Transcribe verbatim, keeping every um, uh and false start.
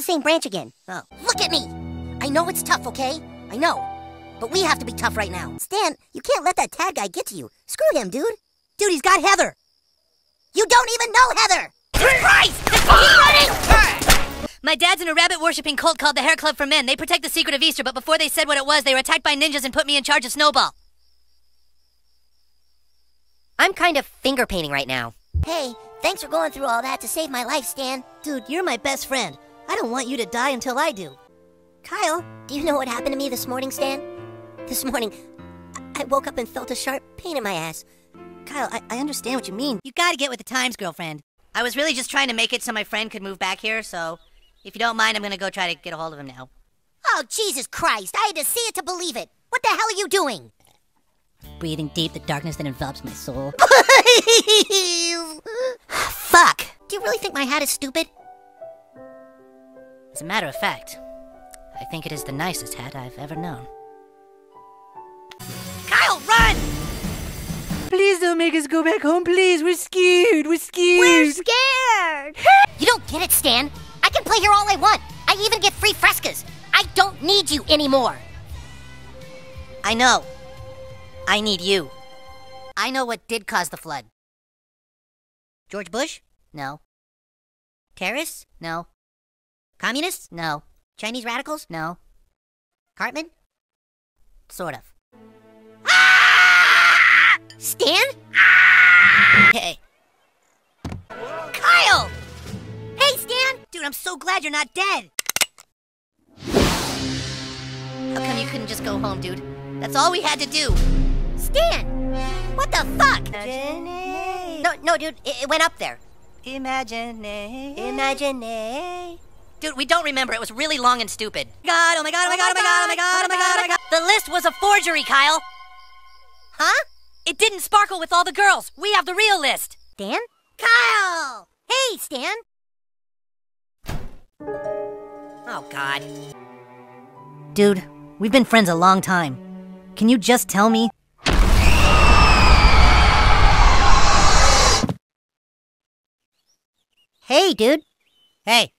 same branch again. Oh. Look at me! I know it's tough, okay? I know. But we have to be tough right now. Stan, you can't let that Tad guy get to you. Screw him, dude. Dude, he's got Heather. You don't even know Heather! Christ! Keep running! My dad's in a rabbit-worshipping cult called the Hair Club for Men. They protect the secret of Easter, but before they said what it was, they were attacked by ninjas and put me in charge of Snowball. I'm kind of finger painting right now. Hey, thanks for going through all that to save my life, Stan. Dude, you're my best friend. I don't want you to die until I do. Kyle, do you know what happened to me this morning, Stan? This morning, I woke up and felt a sharp pain in my ass. Kyle, I, I understand what you mean. You gotta get with the times, girlfriend. I was really just trying to make it so my friend could move back here, so if you don't mind, I'm gonna go try to get a hold of him now. Oh, Jesus Christ, I had to see it to believe it. What the hell are you doing? Breathing deep the darkness that envelops my soul. Fuck! Do you really think my hat is stupid? As a matter of fact, I think it is the nicest hat I've ever known. Kyle, run! Please don't make us go back home, please. We're scared. We're scared. We're scared. You don't get it, Stan. I can play here all I want. I even get free frescas. I don't need you anymore. I know. I need you. I know what did cause the flood. George Bush? No. Terrorists? No. Communists? No. Chinese radicals? No. Cartman? Sort of. Ah! Stan? Ah! Hey. Kyle! Hey, Stan! Dude, I'm so glad you're not dead. How come you couldn't just go home, dude? That's all we had to do. Stan! What the fuck? Imagine. No, no, dude, it, it went up there. Imagine. Imagine. Dude, we don't remember. It was really long and stupid. God, oh my god, oh my god, oh my god, oh my god, oh my god, oh my god. The list was a forgery, Kyle. Huh? It didn't sparkle with all the girls. We have the real list. Stan? Kyle! Hey, Stan! Oh, God. Dude, we've been friends a long time. Can you just tell me? Hey, dude. Hey.